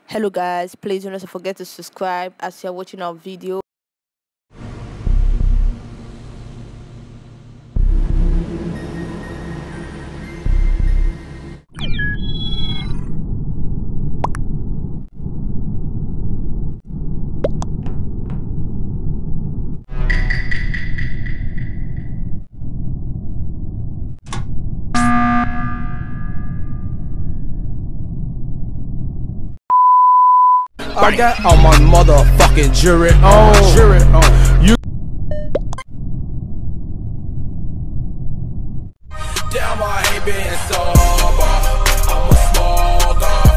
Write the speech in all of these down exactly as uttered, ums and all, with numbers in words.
Hello guys, please do not forget to subscribe as you're watching our video. I got all my motherfucking jury on. Jury on. You damn, I hate being sober. I'm a smoker.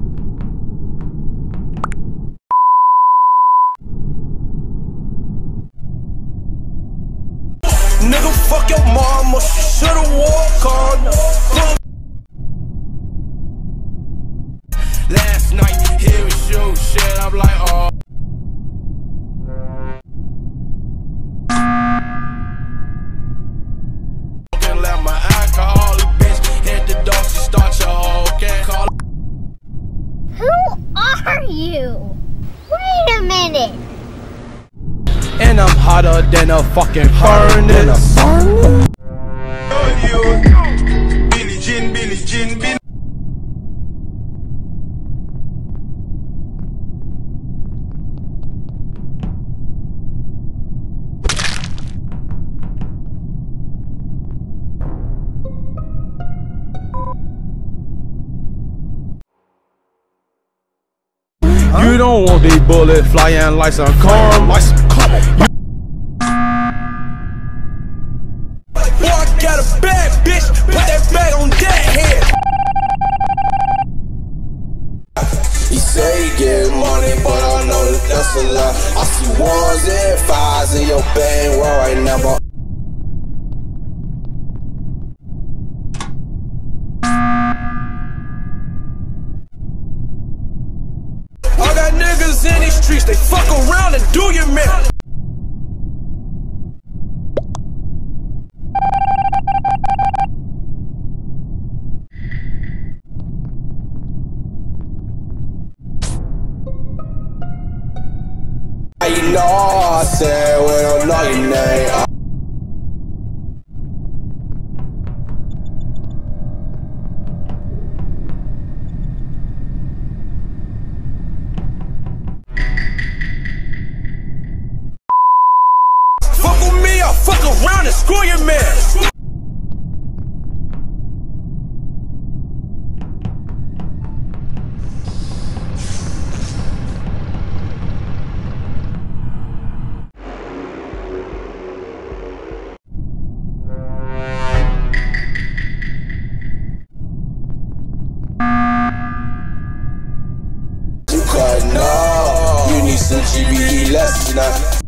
Nigga, fuck your mama. She should've walked on. Last night, here we shoot shit, I'm like, oh. Can't let my alcoholic bitch hit the door, she start your whole can't call. Who are you? Wait a minute. And I'm hotter than a fucking furnace. Billie Jean, Billie Jean, Billie. You don't want the bullet flying like some CUMM. Like some CUMM. Boy, I got a bad bitch. Put that bag on that head. He say he get money, but I know that that's a lie. I see ones and fives in your bankroll right now, but I got niggas in these streets, they fuck around and do your man. You know I said we don't know your name. Fuck with me, I'll fuck around and screw your man. You cut no, you need some G B E lessons now.